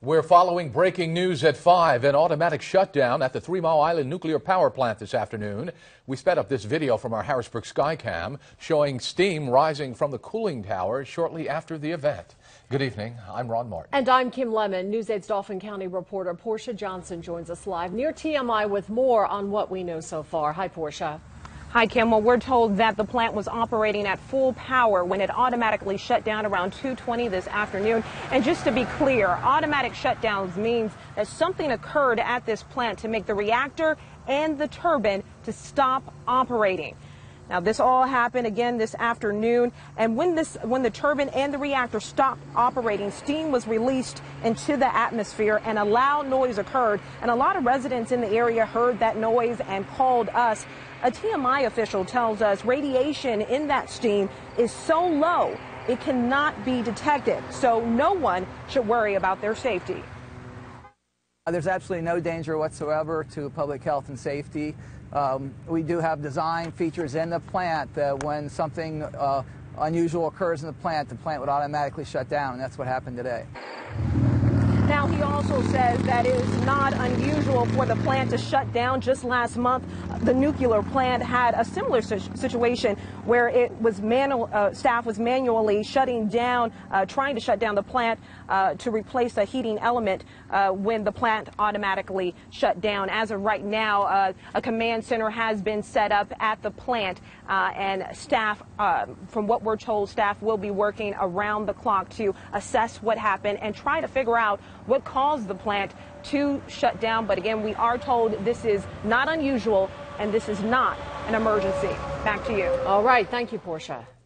We're following breaking news at 5, an automatic shutdown at the 3 Mile Island nuclear power plant this afternoon. We sped up this video from our Harrisburg Skycam showing steam rising from the cooling tower shortly after the event. Good evening. I'm Ron Martin. And I'm Kim Lemon. News8's Dauphin County reporter Portia Johnson joins us live near TMI with more on what we know so far. Hi, Portia. Hi, Kim. Well, we're told that the plant was operating at full power when it automatically shut down around 2:20 this afternoon. And just to be clear, automatic shutdowns means that something occurred at this plant to make the reactor and the turbine to stop operating. Now, this all happened again this afternoon, and when the turbine and the reactor stopped operating, steam was released into the atmosphere and a loud noise occurred, and a lot of residents in the area heard that noise and called us. A TMI official tells us radiation in that steam is so low it cannot be detected, so no one should worry about their safety. There's absolutely no danger whatsoever to public health and safety. We do have design features in the plant that when something unusual occurs in the plant would automatically shut down, and that's what happened today. Now, he also says that it is not unusual for the plant to shut down. Just last month, the nuclear plant had a similar situation where it was staff was manually shutting down, trying to shut down the plant to replace a heating element when the plant automatically shut down. As of right now, a command center has been set up at the plant, and staff, from what we're told, staff will be working around the clock to assess what happened and try to figure out what caused the plant to shut down. But again, we are told this is not unusual and this is not an emergency. Back to you. All right. Thank you, Portia.